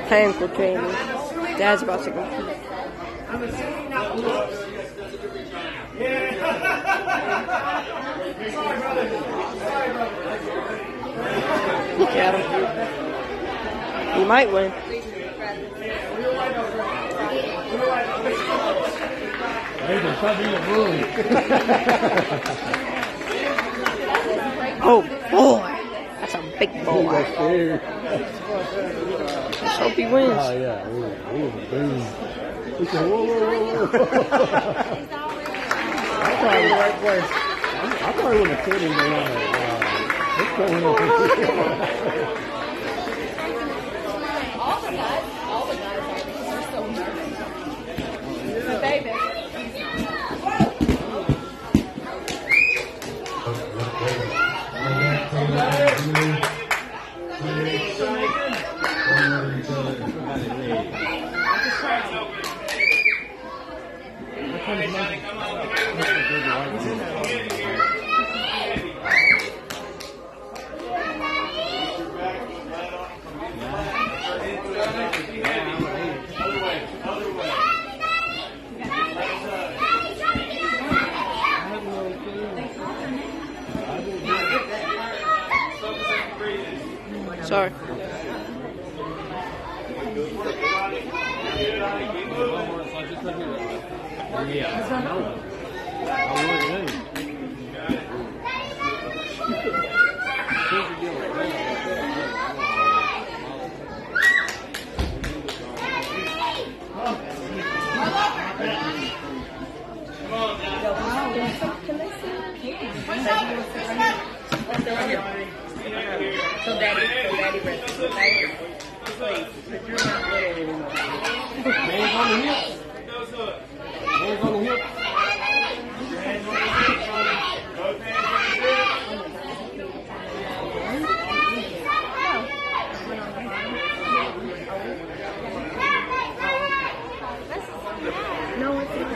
ankle training. Dad's about to compete. Look at him. He might win. Oh boy, that's a big boy. Let's hope he wins. Oh yeah. He said, whoa. I'm probably in the right place. I probably wouldn't have killed him around. What's going on? All the guys are so nervous. The baby. Sorry. So daddy rests. Please, but you're not little anymore. Hands on the hips. Hands on the hips. No, it's not.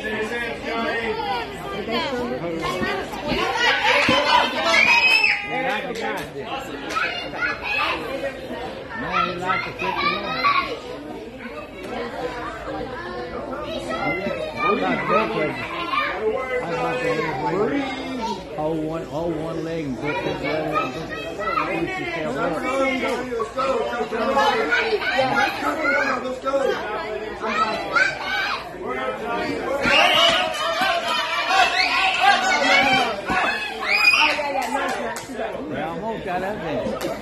Man, he likes to kick him out. I'm not that crazy. I got to hold one leg and put this leg up. Let's go. I almost got up there.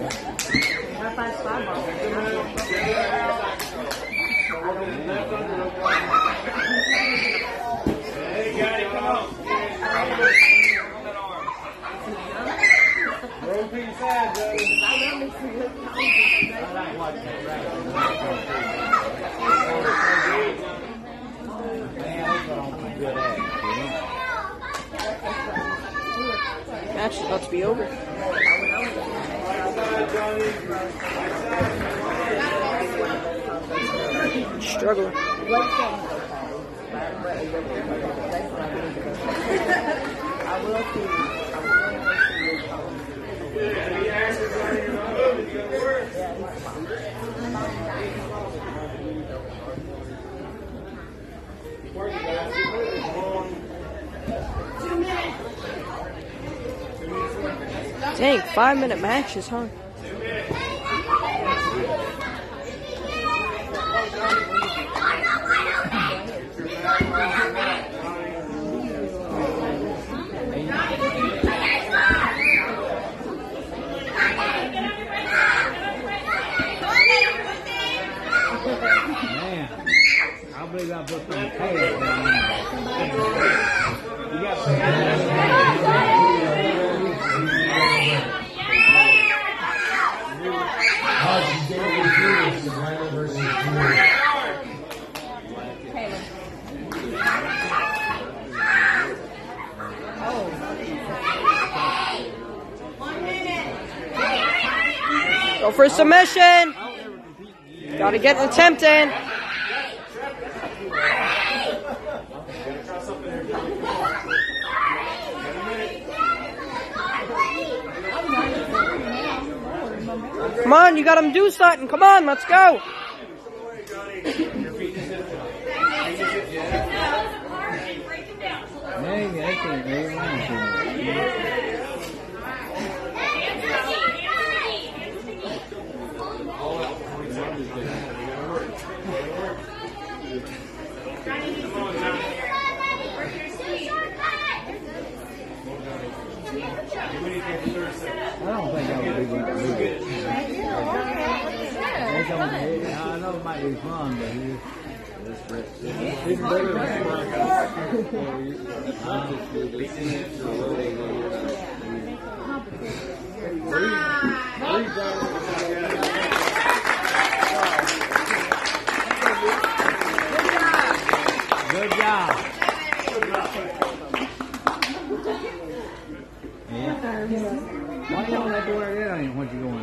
Hey, Gaddy, come on. Roll to your side, Joe. I like watching that race. Man, that's what I'm good at, Match is about to be over. Struggling. Dang, 5-minute matches, huh? Man, I believe I put some tail down there. You got Go for submission. Gotta get an attempt in. Come on, you gotta do something. Come on, let's go. Dang, I can't very long. I don't think I would be going to do it. I know it might be fun, but it's better Good job. Yeah. Why you don't have to wear that on what you going